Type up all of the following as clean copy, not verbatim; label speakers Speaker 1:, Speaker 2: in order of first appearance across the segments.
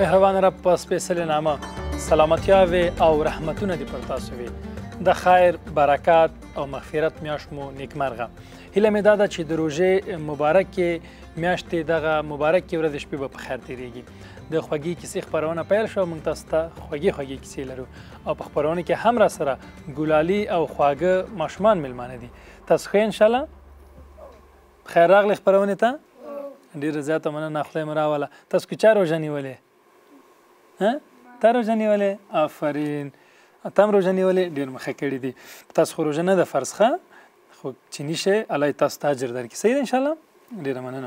Speaker 1: مهربان رب په سپېڅلې نامه سلامتیاوې او رحمتونه دې پر تاسو وي. د خیر، برکات او مغفرت میاشت مو نیکمرغه. هیله مې دا ده چې د روژې مبارکې میاشتې دغه مبارکې ورځې شپې به په خیر تېرېږي. د خوږې کیسې خپرونه پیل شوه. موږ تاسو ته خوږې کیسې لرو او په خپرونه کې هم راسره ګلالي او خواږه ماشومان میلمانه دي. تاسو ښه انشاءالله؟ خیر راغلی خپرونې ته؟ ډېره زیاته مننه، خدای مو راوله. تاسو که چا روژه نیولې؟ تا روژه نیولې؟ آفرین. ته هم روژه نیولې؟ ډېر مو ښه کړي دي. تاسو خو روژه نه ده فرض ښه، خو چې نیشئ الله یې تاسو ته اجر درکړي. صحیح ده انشاءالله؟ ډېره مننه.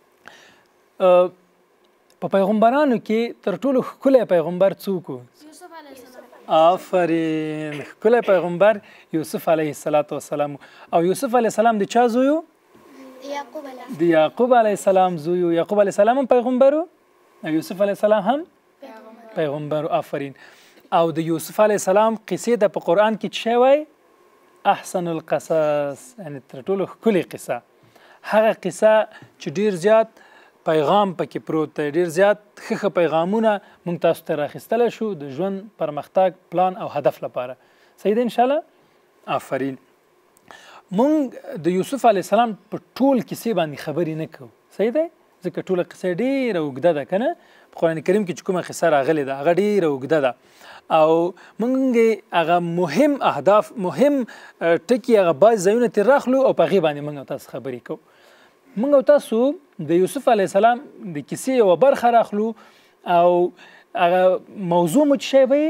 Speaker 1: په پیغمبرانو کې تر ټولو ښکلی پیغمبر څوک و؟
Speaker 2: یوسف علیه السلام.
Speaker 1: آفرین. ښکلی پیغمبر یوسف علیه السلام. او یوسف علیه السلام د چا زوی و؟ د یعقوب علیه السلام زوی و. یعقوب علیه السلام هم پیغمبر و او یوسف علیه السلام هم پیغمبر و. آفرین. او د یوسف علیه السلام قصې د په قرآن کې څه وایي؟ احسن القصص، یعنی تر ټولو ښکلې قصه. هغه قصه چې ډېر زیات پیغام پکې پروت دی، ډېر زیات ښه پیغامونه موږ تاسو ته راخیستلی شو د ژوند پرمختګ پلان او هدف لپاره. صحیح ده انشاءالله؟ آفرین. مونږ د یوسف علیه السلام په ټول کیسې باندې خبرې نه کوو. صحیح دی؟ ځکه ټوله قصه ډېره اوږده ده که نه؟ په قرآن کریم کې چې کومه قصه راغلې ده هغه ډېره اوږده ده او مونږ هغه مهم اهداف، مهم ټکي، هغه بعض ځایونه ترې راخلو او په هغې باندې مونږ او تاسو خبرې کوو. مونږ او تاسو د یوسف علیه السلام د کیسې یوه برخه راخلو او هغه موضوع مو چې شی به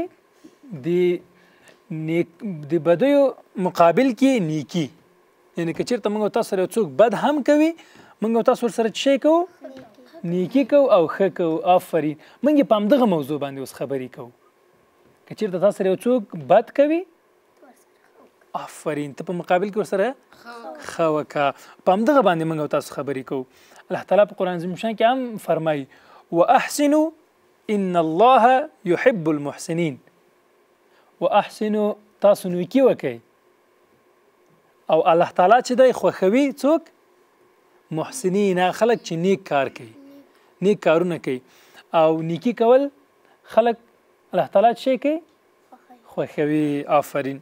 Speaker 1: د بدیو مقابل کې نیکي، یعنی که چېرته مونږ او تاسو سره یو څوک بد هم کوي مونږ او تاسو ورسره څه شی کوو؟ نیکي کوو او ښه کوو. آفرین. مونږ یې په همدغه موضوع باندې اوس خبرې کوو. که چېرته تاسو سره یو څوک بد کوي، آفرین، ته په مقابل کې ورسره ښه وکړه. په همدغه باندې مونږ او تاسو خبرې کوو. الله تعالی په قرآن عظیم شان کې هم فرمایي واحسنوا ان الله يحب المحسنین. واحسنوا، تاسو نیکي وکئ او الله تعالی چې دی خوښوي څوک؟ محسنین، هغه خلک چې نیک کار کوي، نیک کارونه کوي. او نیکي کول خلک الله تعالی چې شی کوي؟ خوښوي. آفرین.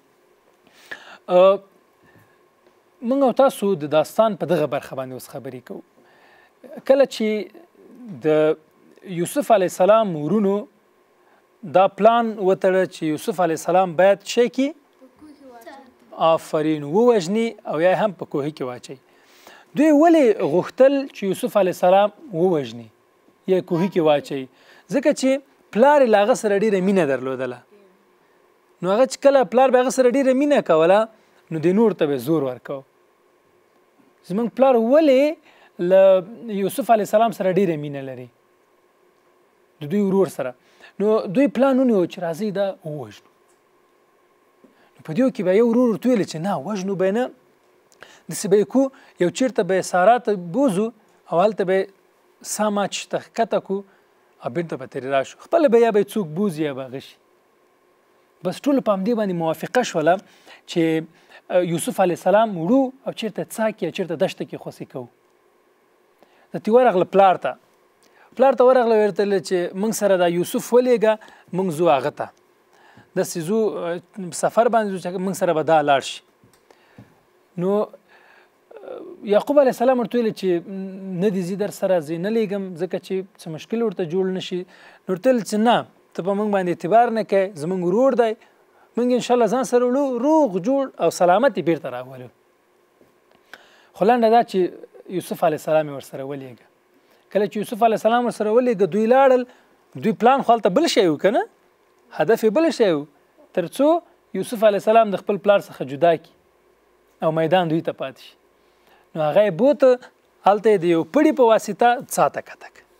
Speaker 1: موږ او تاسو د داستان په دغه برخه باندې اوس خبرې کوو. کله چې د یوسف علیه السلام ورونو دا پلان وتړه چې یوسف علیه السلام باید شی کړي؟ آفرین، ووژني او یا هم په کوهي کې واچوي. دوی ولې غوښتل چې یوسف علیه السلام ووژني یا کوهي کې واچوي؟ ځکه چې پلار یې له هغه سره ډېره مینه درلودله. نو هغه چې کله پلار به هغه سره ډېره مینه کوله نو د نور ته به زور ورکو. زموږ پلار ولې له یوسف علیه السلام سره ډېره مینه لري، د دوی ورور سره. نو دوی پلان ونیو چې راځئ دا ووژنو. په دیو کې به یو ورور ورته ویل چې نه وژنو به یې نه، داسې به یې کو یو چېرته به یې سارا ته بوځو او هلته به یې ساما چې ته ښکته کړو او بېرته به ترې راشو. خپله به یا به یې څوک بوځي یا به هغه شي. بس ټولو په همدې باندې موافقه شوله چې یوسف علیه السلام وړو او چېرته څاه کې یا چېرته دشته کې خوسي کوو. دتې ورغله پلار ته ورغله ورته ویل چې موږ سره دا یوسف ولېږه، موږ ځو هغه ته، داسې ځو سفر باندې ځو چې موږ سره به دا لاړ شي. نو یعقوب علیه السلام ورته ویل چې نه دې زه در سره زه نه لېږم ځکه چې څه مشکل ورته جوړ نه شي. نو ورته ویل چې نه ته په موږ باندې اعتبار نه کوې، زموږ ورور دی، موږ انشاءالله ځان سره وړو روغ جوړ او سلامت یې بېرته راولو. خو لنډه دا چې یوسف علیه السلام یې ورسره ولېږه. کله چې یوسف علیه السلام ورسره ولېږه دوی لاړل. دوی پلان خو هلته بل شی و که نه، هدف یې بل شی و، تر څو یوسف علیه السلام د خپل پلار څخه جدا کړي او میدان دوی ته پاتې شي. نو هغه یې بوته، هلته یې د یو پړي په واسطه څاه ته کته کړه.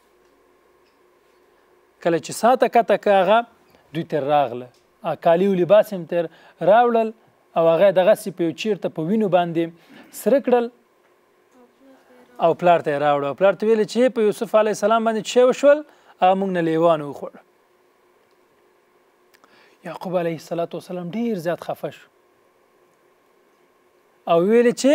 Speaker 1: کله چې څاه ته کته کړه هغه دوی ترې راغله، کالي و لباس یې هم ترې راوړل او هغه یې دغسې په یو چېرته په وینو باندې سره کړل او پلار ته یې راوړه. او پلار ته ویل چې په یوسف علیه السلام باندې څه وشول؟ هغه موږ نه لیوان وخوړ. یعقوب علیه السلام ډېر زیات خفه شو او ویل چې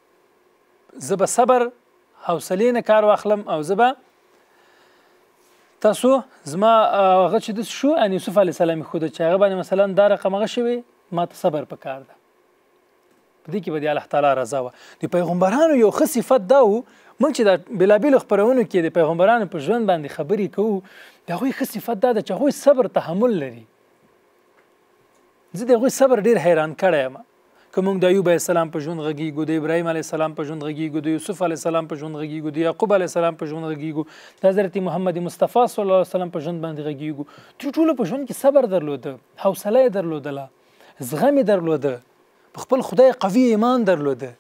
Speaker 1: زه به صبر حوصلې نه کار واخلم او زه به تاسو زما هغه چې داسې شو ان یوسف علیه السلام یې ښوده چې هغه باندې مثلا دا رقم هغه شوی ما ته صبر پکار ده په دې کې به د الله تعالی رضا وه د پیغمبرانو یو ښه صفت دا و موږ چې د بېلابېلو خپرونو کې د پیغمبرانو په ژوند باندې خبرې کوو د هغوی ښه صفت دا ده چې هغوی صبر تحمل لري زه د هغوی صبر ډېر حیران کړی یم که موږ د ایوب علیه السلام په ژوند غږیږو د ابراهیم علیه السلام په ژوند غږیږو د یوسف علیه السلام په ژوند غږیږو د یعقوب علیه السلام په ژوند غږیږو د حضرت محمد مصطفی صلی الله علیه وسلم په ژوند باندې غږیږو دوی ټولو په ژوند کې صبر درلوده حوصله یې درلودله زغم یې درلوده په خپل خدای قوي ایمان درلوده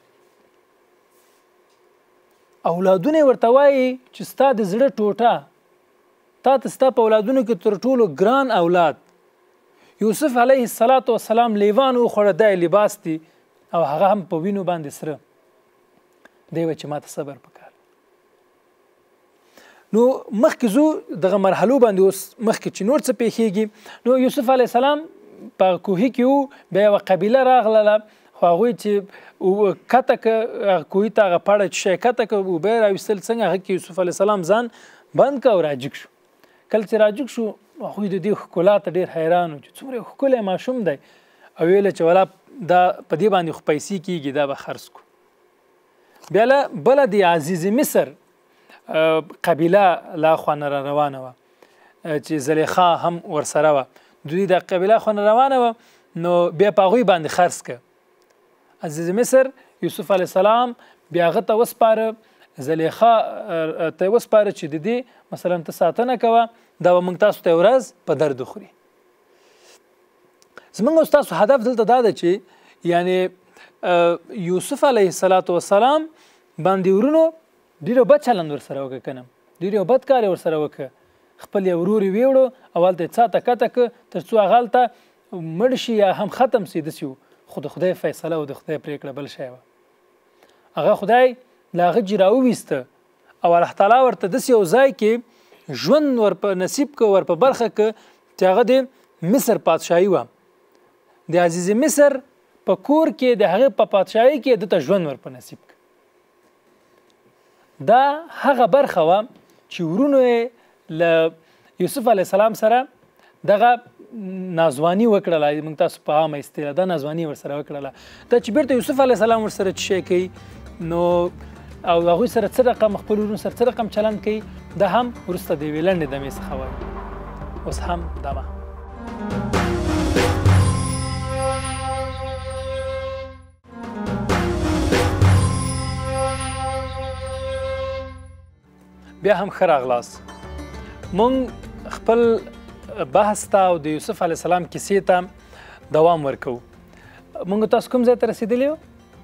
Speaker 1: اولادونه ورته وایي چې ستا د زړه ټوټه تا ته ستا په اولادونو کې تر ټولو ګران اولاد یوسف علیه السلام لیوان وخوړه دا لباس دی او هغه هم په وینو باندې سره دی وایي چې ما ته صبر پکار نو مخکې ځو دغه مرحلو باندې اوس مخکې چې نور څه پیښیږي نو یوسف علیه السلام په کوهي کې وو بیا یوه قبیله راغله خو هغوی چې کته که کوهي ته هغه پړه چې شی کته که اوبه یې راویستل څنګه هغه کې یوسف علیه السلام ځان بند که او راجګ شو کله چې راجګ شو هغوی د دې ښکلا ته ډېر حیران وو چې څومره ښکلی ماشوم دی او ویله چې ولا دا په دې باندې خو پیسې کېږي دا به خرڅ کړو بیا بله د عزیز مصر قبیله لا خوا نه را روانه وه چې زلیخا هم ورسره وه دوی د قبیله خوا نه روانه وه نو بیا په هغوی باندې خرڅ که عزیز مصر یوسف علیه السلام بیا هغه ته وسپاره زلیخا ته یې وسپاره چې د دې مثلا ته ساتنه کوه دا به موږ تاسو ته یې ورځ په درد وخوري زموږ او ستاسو هدف دلته دا ده چې یعنی یوسف علیه السلام باندې ورونو ډېر بد چلند ورسره وکړه که نه ډېر یو بد کار یې ورسره وکړه خپل یې ورور یې ویوړو او هلته یې څاته کته که تر څو هغه هلته مړ شي یا هم ختم سي داسې و خو د خدای فیصله او د خدای پرېکړه بل شی وه هغه خدای له هغه جې راوویسته او الله تعالی ورته داسې یو ځای کې ژوند ورپه نصیب که ورپه برخه که چې هغه د مصر پادشاهي وه د عزیز مصر په کور کې د هغې په پادشاهۍ کې دته ژوند ورپه نصیب که دا هغه برخه وه چې ورونو یې له یوسف علیه السلام سره دغه نازواني وکړله موږ تاسو په عامه اصطلاح دا نازواني ورسره وکړله دا چې بیرته یوسف علیه السلام ورسره څه شی کوي نو او هغوی سره څه رقم خپل ورونو سره څه رقم چلند کوي دا هم وروسته د یوې لنډې دمې څخه وایي اوس هم دمه بیا هم ښه راغلاست مونږ خپل بحث ته او د یوسف علیه السلام کیسې ته دوام ورکوو مونږ تاسو کوم ځای ته رسېدلي یو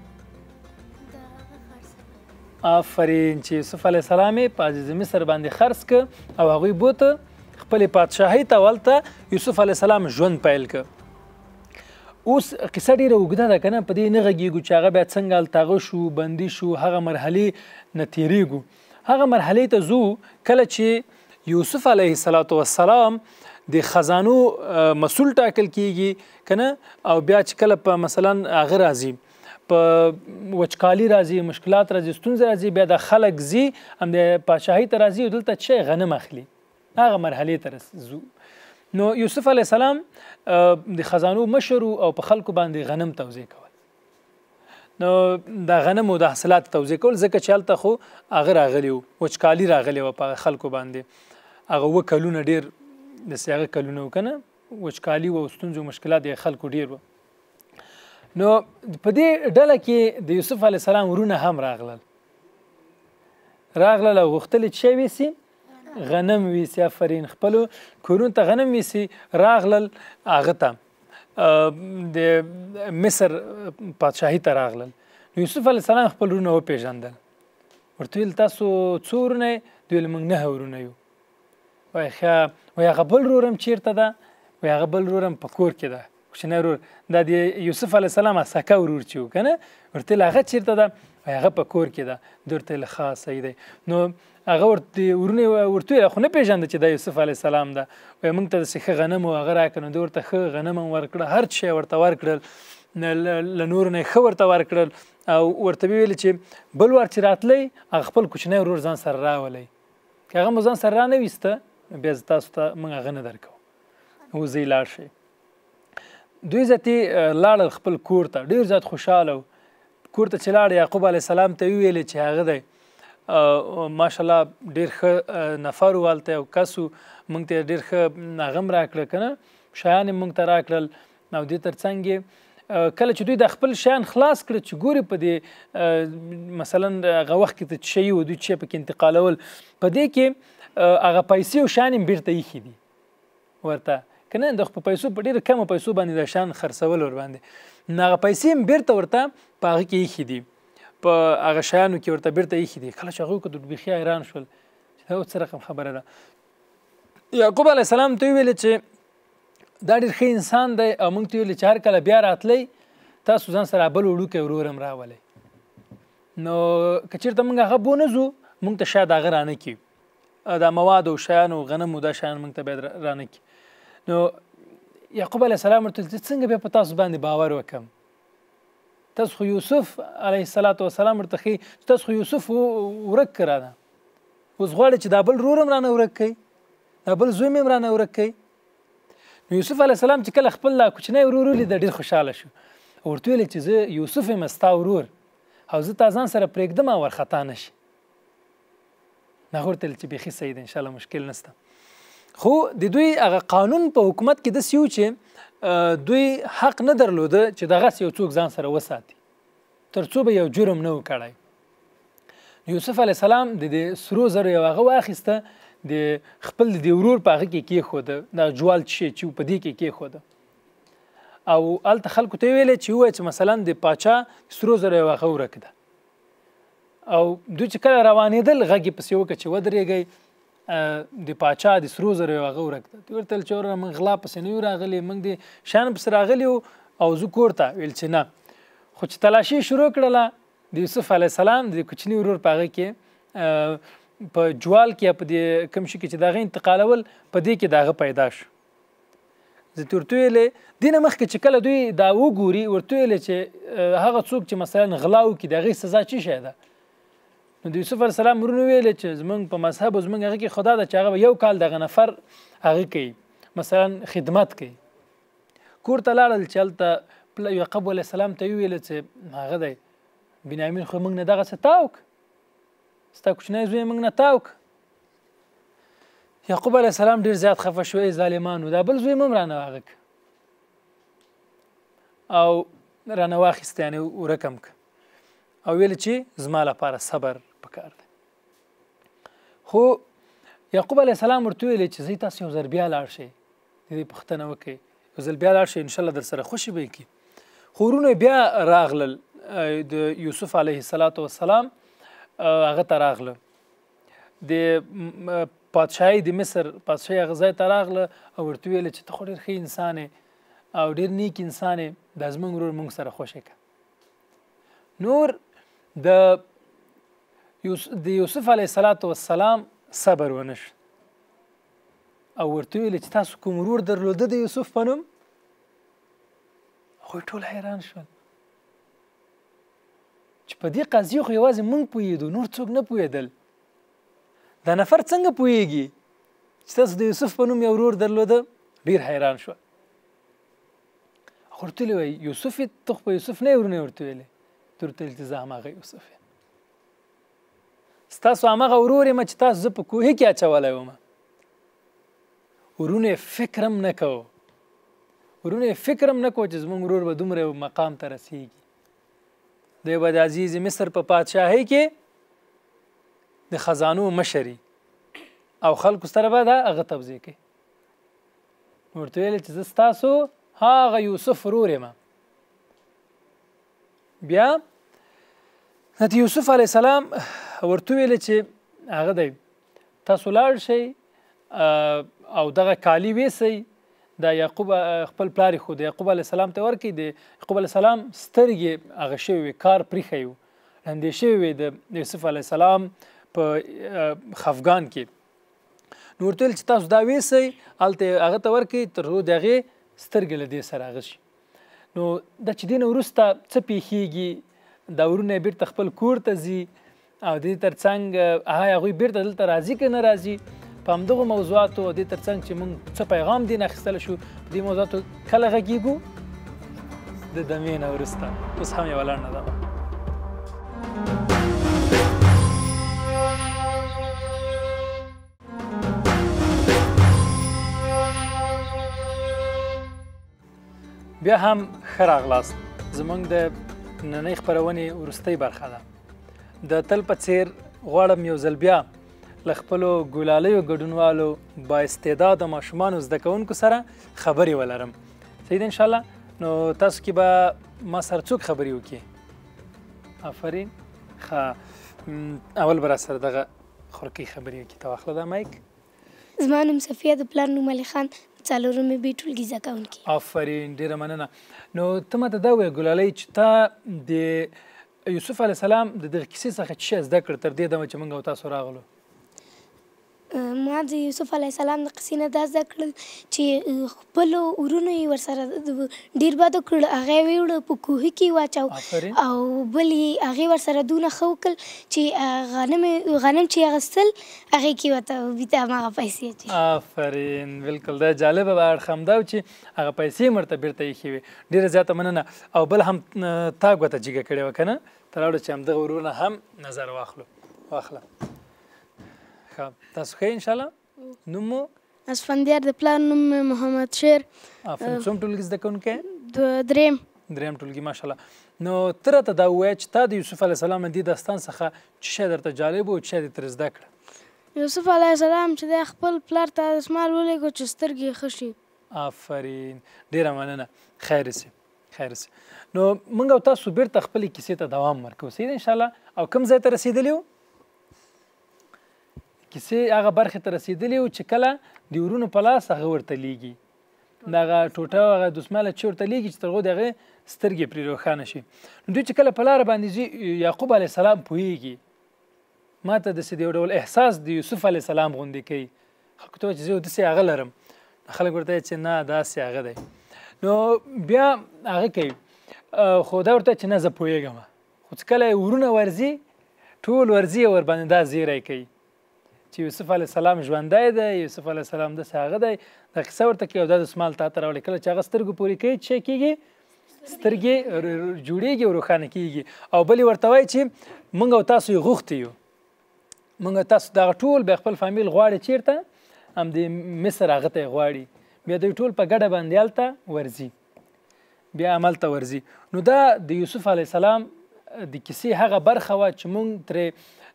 Speaker 1: آفرین چې یوسف علیه السلام یې په عزیز مصر باندې خرڅ که او هغوی بوته خپلې پادشاهۍ ته ولته یوسف علیه السلام ژوند پیل که اوس قصه ډېره اوږده ده که نه په دې نه غږېږو چې هغه بیا څنګه هلته هغه شو بندي شو هغه مرحلې نه تېرېږو هغه مرحلې ته ځو کله چې یوسف علیه السلام د خزانو مسئول ټاکل کیږي که نه او بیا چې کله په مثلا هغه راځي په وچکالي راځي مشکلات راځي ستونزې راځي بیا د خلک ځي هم د پاچاهۍ ته راځي او دلته چې غنم اخلي هغه مرحلې ته ځو نو یوسف علیه السلام د خزانو مشر او په خلکو باندې غنم توزیع کول نو د غنمو د حاصلات توزیع کول ځکه چې هلته خو هغه راغلی و وچکالي راغلی وه په خلکو باندې هغه 2 کلونه ډېر داسې هغه کلونه و که نه وچکالي و او ستونزو مشکلات د خلکو ډېر وه نو په دې ډله کې د یوسف علیه السلام ورونه هم راغلل او غوښتل چې شی ویسي غنم ویسي آفرین خپلو کورونو ته غنم ویسي راغلل هغه ته د مصر پادشاهۍ ته راغلل نو یوسف علیه السلام خپل ورونه وپېژندل ورته ویل تاسو څو ورونه یې دوی ویل موږ 9 ورونه یو وایي ښه وایي هغه بل ورور هم چېرته ده وایي هغه بل ورور هم په کور کې ده کوچنی ورور دا د یوسف علیه السلام اسکه ورور چې و که نه ورته ویل هغه چېرته ده وایي هغه په کور کې ده دوی ورته ویل ښه صحیح دی نو هغه ورته ورونه ورته ویل خو نه پېژانده چې دا یوسف علیه السلام ده وایي موږ ته داسې ښه غنم و هغه راکړه نو دوی ورته ښه غنم هم ورکړه هر شی ورته ورکړل له نورو نه یې ښه ورته ورکړل او ورته ویل چې بل وار چې راتلی هغه خپل کوچنی ورور ځان سره راولی که هغه مو ځان سره رانه ویسته بیا زه تاسو ته موږ هغه نه درکوو وځئ لاړ شئ دوی ځتې لاړل خپل کور ته ډېر زیات خوشحاله و کور ته چې لاړ یعقوب علیه السلام ته ویلې چې هغه دی ماشاءالله ډېر ښه نفر و هلته یو کس و موږ ته یې ډېر ښه هغه هم راکړه که نه شیان یې موږ ته راکړل او دې تر څنګ یې کله چې دوی د خپل شیان خلاص کړه چې ګوري په دې مثلا هغه وخت کې ته چې شی و دوی چې پکې انتقالول په دې کې هغه پیسې او شیان یې بېرته ایښي دي ورته که نه د په پیسو په ډېرو کمو پیسو باندې د شیان خرڅول ورباندې نو هغه پیسې هم بېرته ورته په هغه کې ایښي دي په هغه شیانو کې ورته بېرته ایښي دي کله چې هغوی وکتل بیخي حیران شول چې دا څه رقم خبره ده یعقوب علیه السلام ته ویلې چې دا ډېر ښه انسان دی او موږ ته ویلې چې هر کله بیا راتلی تاسو ځان سره بل وړوکی ورور هم راولئ نو که چېرته موږ هغه بونه ځو موږ ته شاید هغه رانه کړي دا مواد او شیان او غنم او دا شیان موږ ته باید رانه کړي نو یعقوب علیه السلام ورته ویل چې څنګه بیا په تاسو باندې باور وکړم تاسو خو یوسف علیه السلام ورته ښیي چې تاسو خو یوسف ورک کړه رانه اوس غواړئ چې دا بل ورور هم رانه ورک کوئ دا بل زوی مې هم رانه ورک کوئ نو یوسف علیه السلام چې کله خپل لا کوچنی ورور ولید ډېر خوشحاله شو ورته ویل چې زه یوسف یم ستا ورور او زه تا ځان سره پرېږدم او وارخطا نه شي هغه ورته ویل چې بیخي صحیح ده انشاءالله مشکل نشته خو د دوی هغه قانون په حکومت کې داسې و چې دوی حق نه درلوده چې دغسې یو څوک ځان سره وساتي تر څو به یو جرم نه و کړی یوسف علیه السلام د دې سرو زرو یو هغه واخیسته د خپل د ورور په هغه کې کېښوده دا جوال چې چې په دې کې کېښوده او هلته خلکو ته یې ویلې چې ووایه چې مثلا د پاچا سرو زرو یو هغه ورک ده او دوی چې کله روانېدل غږ یې پسې وکړه چې ودرېږئ د پاچا د سرو زرو یو هغه ورک ده دوی ورته ویل چې وروره موږ غلا پسې نه یو راغلي موږ د شیانو پسې راغلي وو او زه کور ته ویل چې نه خو چې تلاشي شروع کړله د یوسف علیه السلام د کوچني ورور په هغه کې په جوال کې په دې کوم شي کې چې د هغه انتقالول په دې کې د هغه پیدا شو زه ته ورته ویلې دې نه مخکې چې کله دوی دا وګوري ورته ویلې چې هغه څوک چې مثلا غلا وکړي د هغې سزا څه شی ده نو د یوسف علیه السلام ورونه ویلې چې زموږ په مذهب او زموږ هغه کې خدا ده چې هغه به یو کال دغه نفر هغه کوي مثلا خدمت کوي کور ته لاړل چې هلته یعقوب علیه السلام ته یې ویلې چې هغه دی بنیامین خو موږ نه دغسې تاوک ستا کوچنی زوی موږ نه تاوک یعقوب علیه السلام ډېر زیات خفه شو ای ظالمانو دا بل زوی مو هم رانه هغه که او رانه واخیست یعنې ورکم که او ویل چې زما لپاره صبر پکار دی خو یعقوب علیه السلام ورته ویلې چې زه تاسو یو ځل بیا لاړ شئ د دې پوښتنه وکړئ یو ځل بیا لاړ شئ انشاءالله در سره خوشي به یې کړي خو ورونه بیا راغلل د یوسف علیه السلام هغه ته راغله د پادشاهي د مصر پادشاهي هغه ځای ته راغله او ورته ویله چې ته خو ډېر ښه انسان یې او ډېر نیک انسان یې دا زموږ ورور موږ سره خوشی که نور د یوسف علیه السلام صبر ونه شو او ورته ویله چې تاسو کوم ورور درلوده د یوسف په نوم هغوی ټول حیران شول چې په دې قضیې خو یوازې موږ پوهېدو نور څوک نه پوهېدل دا نفر څنګه پوهېږي چې تاسو د یوسف په نوم یو ورور درلوده ډېر حیران شول ورته ویلې وایي یوسف یې ته خو په یوسف نه یې ورونه ورته ویلې ته ورته ویل چې زه هماغه یوسف یم ستاسو هماغه ورور یم چې تاسو زه په کوهي کې اچولی وم ورونه یې فکر هم نه کوو ورونه یې فکر هم نه کوو چې زموږ ورور به دومره مقام ته رسېږي دی به د عزیز مصر په پادشاهۍ کې د خزانو مشري او خلکو سره به دا هغه توضیح کوي ورته ویل چې زه ستاسو هغه یوسف ورور یم بیا حضرت یوسف علیه السلام ورته ویل چې هغه دی تاسو لاړ شئ او دغه کالي ویسئ دا یعقوب خپل پلار خو د یعقوب علیه السلام ته ورکړي د یعقوب علیه السلام سترګې هغه شوي وې کار پریښی و لندې شوي وې د یوسف علیه السلام په خفګان کې نو ورته ویل چې تاسو دا ویسئ هلته هغه ته ورکړئ تر څو د هغې سترګې له دې سره هغه شي نو دا چې دې نه وروسته څه پیښیږي دا ورونه یې بېرته خپل کور ته ځي او د دې تر څنګ هغوی بېرته دلته راځي که نه راځي په همدغو موضوعاتو او دې ترڅنګ چې موږ څه پیغام دین اخیستلی شو په دې موضوعاتو کله غږیږو د دمې نه وروسته اوس هم یوه لنډه دمه بیا هم ښه راغلاست زموږ د نننۍ خپرونې وروستۍ برخه ده د تل په څیر غواړم یو ځل بیا له خپلو ګلالیو ګډونوالو بااستعداده ماشومانو زده کوونکو سره خبرې ولرم صحیح ده انشاءالله نو تاسو کې به ما سره څوک خبرې وکړي آفرین ښه اول به راسره دغه خورکۍ خبرې وکړي ته واخله دا مایک
Speaker 2: زما نوم صفیه د پلار نوم علي خان څلورمې بي ټولګي زده کوونکي
Speaker 1: آفرین ډېره مننه نو ته ماته دا ووایه ګلالۍ چې تا د یوسف علیه السلام د دغه کیسې څخه څه شی زده کړ تر دې دمه چې موږ او تاسو راغلو
Speaker 2: ما د یوسف علیه السلام د قصې نه دا زده کړل چې خپلو ورونو یې ورسره ډېر بد وکړل هغه یې ویوړه په کوهي کې واچو او بل یې هغې ورسره دونه ښه وکړل چې غنم چې اخیستل هغې کې ورته بیته هماغه پیسې اچوي
Speaker 1: آفرین بلکل دا جالبه به اړخ همدا و چې هغه پیسې یې ورته بېرته ایښې وې ډېره زیاته مننه او بل هم تا ګوته جګه کړې وه که نه ته راوړه چې همدغه ورونه هم نظر واخلو واخله تاسو ښه انشاءالله نوم مو
Speaker 2: اسفندیار د پلار نوم محمد شیر
Speaker 1: آفرین څوم ټولګي زده کوونکی
Speaker 2: دریم
Speaker 1: ټولګي ماشاءالله نو ته راته دا ووایه چې تا د یوسف علیه السلام دې داستان څخه څه شی درته جالب و څه شی دې ترې زده کړه
Speaker 2: یوسف علیه السلام چې دی خپل پلار ته دسمال ولیږو چې سترګې یې ښه شي
Speaker 1: آفرین ډېره مننه خیر سي نو موږ او تاسو بیرته خپلې کیسې ته دوام ورکوو صحیح ده انشاءالله او کوم ځای ته رسېدلي وو کیسې هغه برخې ته رسېدلي وو چې کله د ورونو په لاس هغه ورته لیږي دغه ټوټه او هغه دسماله چې ورته لیږي چې تر هغو د هغې سترګې پرې روښانه شي نو دوی چې کله په لاره باندې ځي یعقوب علیه السلام پوهېږي ما ته داسې د یو ډول احساس د یوسف علیه السلام غوندې کوي خلکو ته وایي چې زه داسې هغه لرم خلک ورته وایي چې نه داسې هغه دی نو بیا هغه کوي خو دا ورته چې نه زه پوهېږم خو چې کله ورونه ورځي ټول ورځي او ورباندې دا زیری کوي چې یوسف علیه السلام ژوندی دی یوسف علیه السلام داسې هغه دی دا قصه ورته کوي او دا دسمال تا ته راوړي کله چې هغه سترګو پورې کوي څه کېږي سترګې جوړېږي او روښانه کېږي او بل یې ورته وایي چې موږ او تاسو یې غوښتي یو موږ او تاسو دغه ټول بیا خپل فامیل غواړي چېرته همدې مصر هغه ته یې غواړي بیا دوی ټول په ګډه باندې هلته ورځي بیا هملته ورځي نو دا د یوسف علیه السلام د کیسې هغه برخه وه چې موږ ترې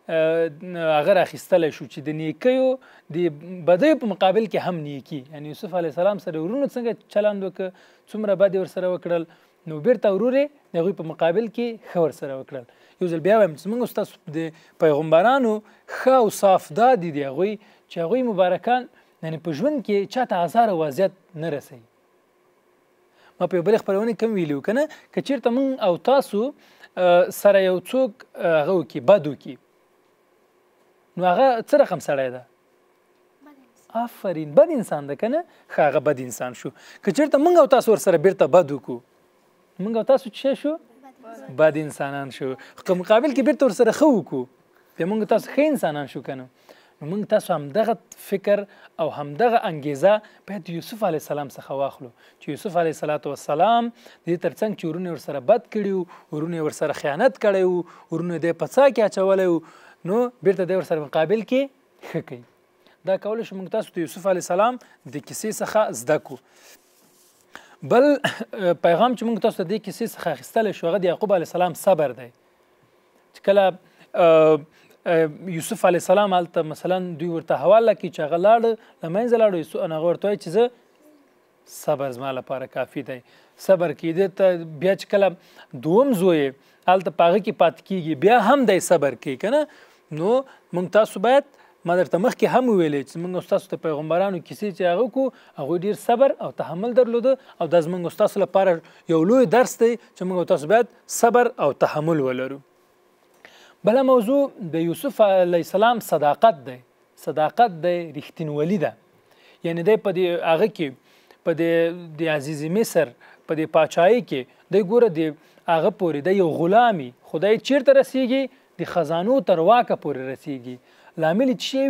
Speaker 1: هغه راخیستلی شو چې د نیکیو د بدیو په مقابل کې هم نیکي یعنې یوسف علیه السلام سره ورونو څنګه چلند وکړه څومره بد یې ورسره وکړل نو بیرته ورور یې د هغوی په مقابل کې ښه ورسره وکړل یو ځل بیا وایم چې زموږ ستاسو د پیغمبرانو ښه او صاف دادي دي هغوی چې هغوی مبارکان یعنې په ژوند کې چاته ازار او اذیت نه رسوي ما په یو بلې خپرونې کې هم ویلي وو که نه که چېرته موږ او تاسو سره یو څوک هغه وکړي بد وکړي نو هغه څه رقم سړی ده آفرین بد انسان ده که نه ښه هغه بد انسان شو که چېرته موږ او تاسو ورسره بیرته بد وکړو موږ او تاسو څه شو بد انسانان شو که مقابل کې بیرته ورسره ښه وکړو بیا موږ تاسو ښه انسانان شو که نه نو موږ تاسو همدغه فکر او همدغه انګیزه باید د یوسف علیه السلام څخه واخلو چې یوسف علیه السلام د دې ترڅنګ چې ورونه یې ورسره بد کړي وو ورونه یې ورسره خیانت کړی وو ورونه یې دی په څا کې اچولی وو نو بیرته دی ورسره مقابل کې ښه کوي دا کولی شو موږ تاسو د یوسف علیه السلام د کیسې څخه زده کړو بل پیغام چې موږ تاسو د دې کیسې څخه اخیستلی شو هغه د یعقوب علیه السلام صبر دی چې کله یوسف علیه السلام هلته مثلا دوی ورته حواله کړي چې هغه لاړه له منځه لاړو هغه ورته وایي چې زه صبر زما لپاره کافي دی صبر کوي دې ته بیا چې کله دوم زوی هلته په هغه کې پاتې کېږي بیا هم دی صبر کوي که نه نو موږ تاسو باید ما درته مخکې هم وویلې چې موږ ستاسو د پیغمبرانو کیسې چې هغه کړو هغوی ډېر صبر او تحمل درلوده او دا زموږ ستاسو لپاره یو لوی درس دی چې موږ تاسو باید صبر او تحمل ولرو بله موضوع د یوسف علیه السلام صداقت دی رښتینولي ده یعنې دی په دې هغه کې په د عزیز مصر په دې پاچایي کې دی ګوره د هغه پورې دی یو غلامي خدای چیرته رسیږي د خزانو تر واکه پورې رسیږي لامل چې شی وي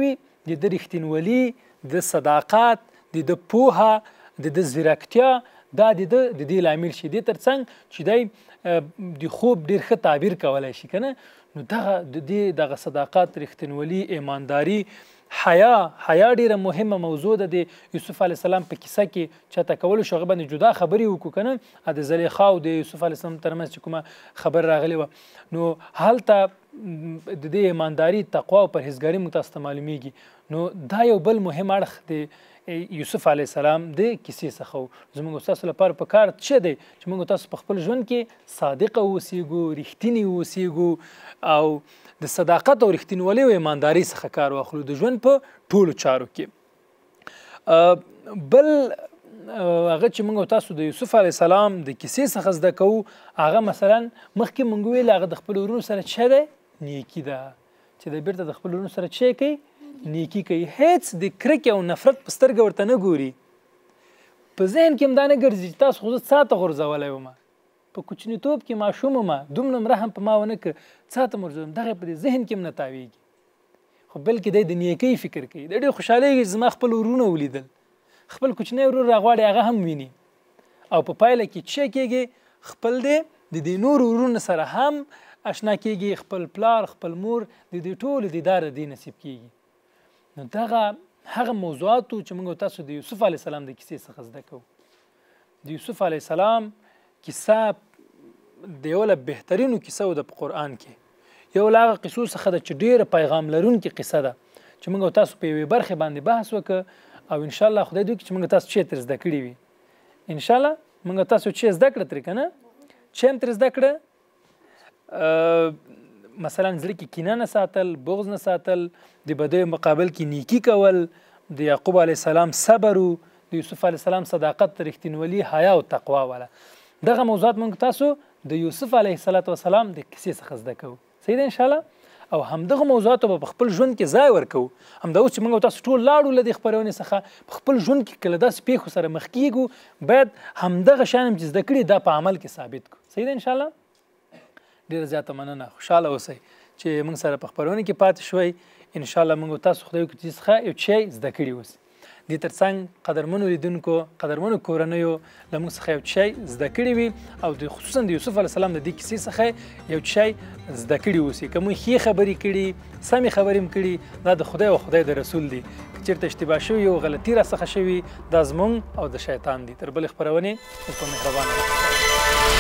Speaker 1: د ده رښتینولي د صداقت د ده پوهه د ده ځیرکتیا دا د ده د دې لامل شي دې تر څنګ چې دی د خوب ډېر ښه تعبیر کولی شي که نه نو دغه د دې دغه صداقت رښتینولي ایمانداري حیا ډیره مهمه موضوع ده د یوسف علیه السلام په کیسه کې چاته کولی شو هغه باندې جدا خبرې وکړو که نه د زلیخا او د یوسف علیه السلام ترمنځ چې کومه خبر راغلی وه نو هلته د دې ایمانداري تقوا او پرهیزګاري موږ تاسو ته معلومیږي نو دا یو بل مهم اړخ د یوسف علیه السلام د کیسې څخه زموږ ستاسو لپاره په کار څه دی چې موږ تاسو په خپل ژوند کې صادقه اوسیږو رښتینی اوسیږو او د صداقت او رښتینولۍ او ایماندارۍ څخه کار واخلو د ژوند په ټولو چارو کې بل هغه چې موږ تاسو د یوسف علیه السلام د کیسې څخه زده کوو هغه مثلا مخکې موږ ویل هغه د خپل ورونو سره څه دی نیکي ده چې د بیرته د خپل ورونو سره څه کوي نیکي کوي هیڅ د کرکې او نفرت په سترګه ورته نه ګوري په ذهن کې هم دا نه ګرځي چې تاسو خو زه څا ته غورځولی وم په کوچنیتوب کې ماشوم وم دومره رحم په ما ونه کړ څا ته مرځوم دغه په دې ذهن کې هم نه تاویږي خو بلکې دی د نیکۍ فکر کوي دی ډېر خوشحالیږي چې زما خپل ورونه ولیدل خپل کوچنی ورور راغواړي هغه هم ویني او په پایله کې څه کېږي خپل دی د دې نورو ورونو سره هم اشنا کېږي خپل پلار خپل مور د دې ټولو دیدار دی نصیب کېږي نو دغه هغه موضوعاتو چې موږ تاسو د یوسف علیه السلام د کیسې څخه زده کوو د یوسف علیه السلام کیسه د یو له بهترینو کیسو ده په قرآن کې یو له هغه قصو څخه ده چې ډېره پیغام لرونکې قصه ده چې موږ تاسو په یوې برخې باندې بحث وکړو او انشاءالله خدای دې وکړي چې موږ تاسو چې ترې زده کړي وي انشاءالله موږ تاسو چې زده کړه ترې که نه چې هم ترې زده کړه مثلا زړه کې کینه نه ساتل بغض نه ساتل د بدیو مقابل کې نیکي کول د یعقوب علیه السلام صبر د یوسف علیه السلام صداقت رښتینولي حیا او تقوا والا دغه موضوعات موږ تاسو د یوسف علیه السلام د کیسې څخه زده کوو صحیح ده انشاءالله او همدغه موضوعاتو به په خپل ژوند کې ځای ورکوو همدا اوس چې موږ تاسو ټول لاړو له دې خپرونې څخه په خپل ژوند کې کله داسې پیښو سره مخ کیږو باید همدغه شیان چې زده کړي دا په عمل کې ثابت کړو صحیح ده انشاءالله ډېره زیاته مننه خوشحاله اوسئ چې موږ سره په خپرونه کې پاتې شوئ انشاءالله موږ تاسو خدای وکړي چې څخه یو شی زده کړي اوسئ دې تر څنګ قدرمنو لیدونکو قدرمنو کورنیو له موږ څخه یو شی زده کړي وي او خصوصا د یوسف علیه السلام د دې کیسې څخه یو شی زده کړي اوسئ که موږ ښې خبرې کړي سمې خبرې هم کړي دا د خدای او خدای د رسول دی که چېرته اشتباه شوي او غلطي راڅخه شوي دا زموږ او د شیطان دی تر بلې خپرونې په مهربانه